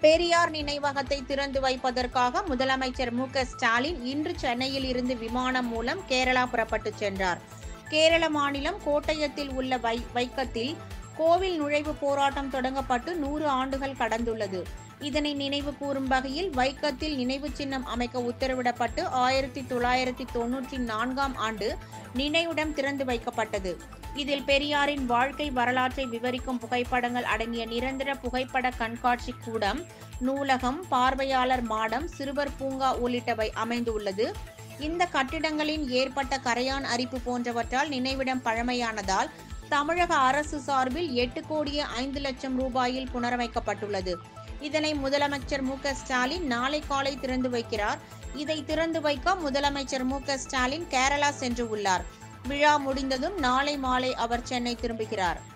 பெரியார் நினைவகத்தை திறந்து வைப்பதற்காக முதலமைச்சர் மு.க.ஸ்டாலின் இன்று சென்னையில் இருந்து விமானம் மூலம் கேரளா புறப்பட்டுச் சென்றார். கேரள மாநிலம் கோட்டயத்தில் உள்ள வைக்கத்தில் கோவில் நுழைவு போராட்டம் தொடங்கப்பட்டு 100 ஆண்டுகள் கடந்துள்ளது. இதனை நினைவு கூறும் வகையில் வைக்கத்தில் நினைவு சின்னம் அமைக்க உத்தரவிடப்பட்டு 1994ஆம் ஆண்டு நினைவிடம் திறந்து வைக்கப்பட்டது. இதில் பெரியாரின் வாழ்க்கை வரலாற்றை விவரிக்கும் புகைப்படங்கள் அடங்கிய நிரந்தர புகைப்பட கண்காட்சி கூடம், நூலகம், பார்வையாளர் மாடம், சிறுவர் பூங்கா உள்ளிட்டவை அமைந்துள்ளது. இந்த கட்டிடங்களின் ஏற்பட்ட கரையான் அரிப்பு போன்றவற்றால் நினைவிடம் பழமையானதால் தமிழக அரசு சார்பில் 8,05,00,000 ரூபாயில் புனரமைக்கப்பட்டுள்ளது. இதனை முதலமைச்சர் மு.க.ஸ்டாலின் நாளை காலை திறந்து வைக்கிறார். இதை திறந்து வைக்க முதலமைச்சர் மு.க.ஸ்டாலின் கேரளா சென்று உள்ளார். விழா முடிந்ததும் நாளை மாலை அவர் சென்னை திரும்புகிறார்.